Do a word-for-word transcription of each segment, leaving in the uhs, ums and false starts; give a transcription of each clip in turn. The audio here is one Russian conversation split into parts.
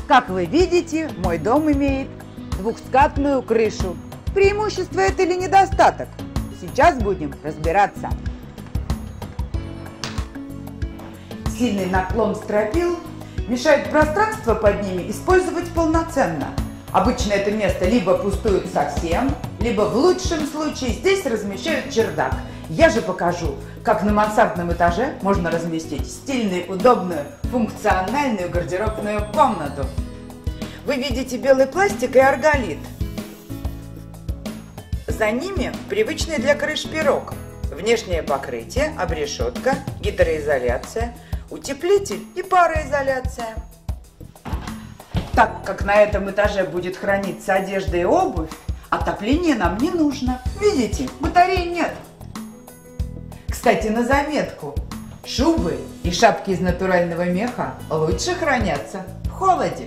Как вы видите, мой дом имеет двухскатную крышу. Преимущество это или недостаток? Сейчас будем разбираться. Сильный наклон стропил мешает пространство под ними использовать полноценно. Обычно это место либо пустует совсем, либо в лучшем случае здесь размещают чердак. Я же покажу, как на мансардном этаже можно разместить стильную, удобную, функциональную гардеробную комнату. Вы видите белый пластик и арголит. За ними привычный для крыш пирог. Внешнее покрытие, обрешетка, гидроизоляция, утеплитель и пароизоляция. Так как на этом этаже будет храниться одежда и обувь, отопление нам не нужно. Видите, батарей нет. Кстати, на заметку, шубы и шапки из натурального меха лучше хранятся в холоде.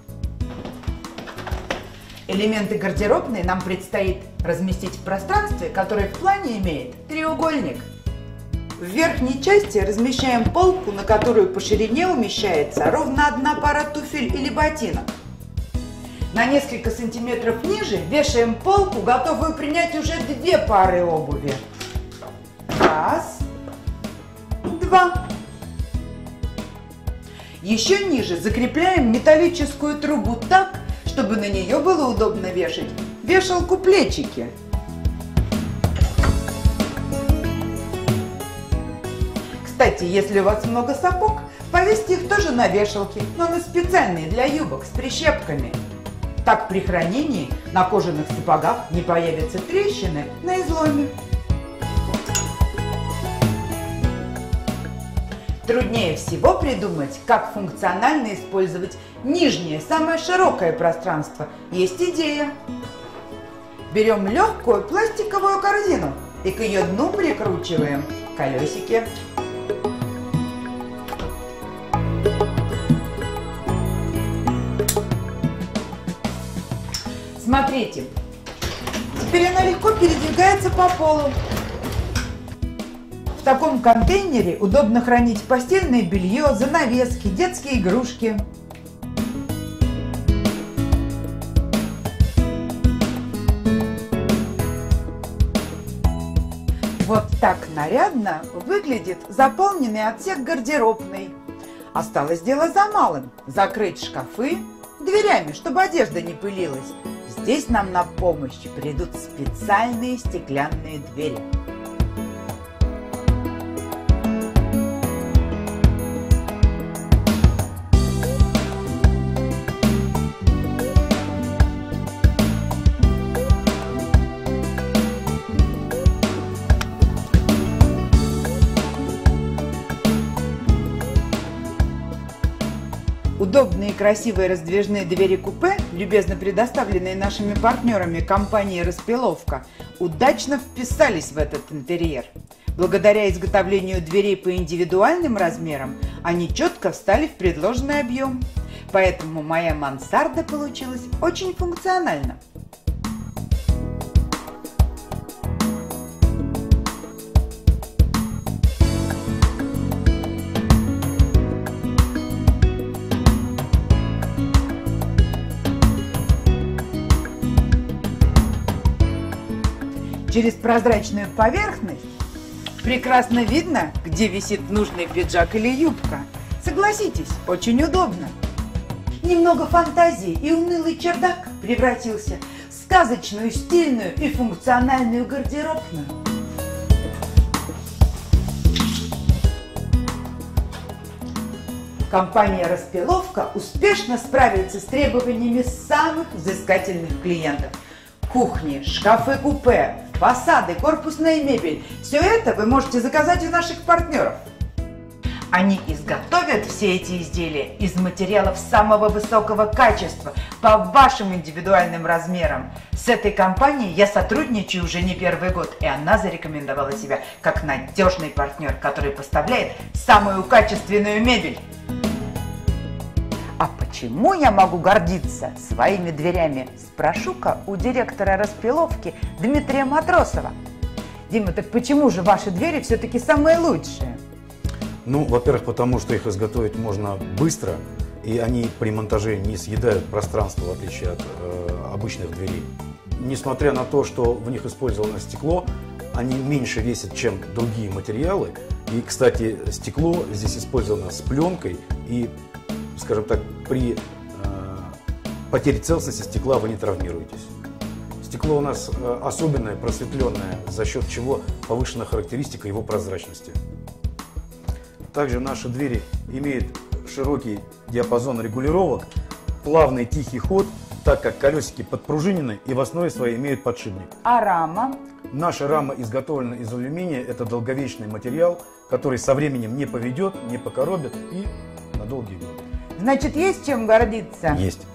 Элементы гардеробной нам предстоит разместить в пространстве, которое в плане имеет треугольник. В верхней части размещаем полку, на которую по ширине умещается ровно одна пара туфель или ботинок. На несколько сантиметров ниже вешаем полку, готовую принять уже две пары обуви. Раз, два. Еще ниже закрепляем металлическую трубу так, чтобы на нее было удобно вешать вешалку-плечики. Кстати, если у вас много сапог, повесьте их тоже на вешалки, но на специальные для юбок с прищепками. Так при хранении на кожаных сапогах не появятся трещины на изломе. Труднее всего придумать, как функционально использовать нижнее, самое широкое пространство. Есть идея. Берем легкую пластиковую корзину и к ее дну прикручиваем колесики. Смотрите, теперь она легко передвигается по полу. В таком контейнере удобно хранить постельное белье, занавески, детские игрушки. Вот так нарядно выглядит заполненный отсек гардеробной. Осталось дело за малым – закрыть шкафы дверями, чтобы одежда не пылилась. Здесь нам на помощь придут специальные стеклянные двери. Удобные и красивые раздвижные двери-купе, любезно предоставленные нашими партнерами компании «Распиловка», удачно вписались в этот интерьер. Благодаря изготовлению дверей по индивидуальным размерам, они четко встали в предложенный объем. Поэтому моя мансарда получилась очень функциональна. Через прозрачную поверхность прекрасно видно, где висит нужный пиджак или юбка. Согласитесь, очень удобно. Немного фантазии, и унылый чердак превратился в сказочную, стильную и функциональную гардеробную. Компания «Распиловка» успешно справится с требованиями самых взыскательных клиентов. Кухни, шкафы-купе, фасады, корпусная мебель – все это вы можете заказать у наших партнеров. Они изготовят все эти изделия из материалов самого высокого качества по вашим индивидуальным размерам. С этой компанией я сотрудничаю уже не первый год, и она зарекомендовала себя как надежный партнер, который поставляет самую качественную мебель. А почему я могу гордиться своими дверями? Спрошу-ка у директора «Распиловки» Дмитрия Матросова. Дима, так почему же ваши двери все-таки самые лучшие? Ну, во-первых, потому что их изготовить можно быстро и они при монтаже не съедают пространство, в отличие от э, обычных дверей. Несмотря на то, что в них использовано стекло, они меньше весят, чем другие материалы. И, кстати, стекло здесь использовано с пленкой, и, скажем так, при э, потере целостности стекла вы не травмируетесь. Стекло у нас э, особенное, просветленное, за счет чего повышена характеристика его прозрачности. Также наши двери имеют широкий диапазон регулировок, плавный тихий ход, так как колесики подпружинены и в основе своей имеют подшипник. А рама? Наша рама изготовлена из алюминия, это долговечный материал, который со временем не поведет, не покоробит и на долгие годы. Значит, есть чем гордиться? Есть.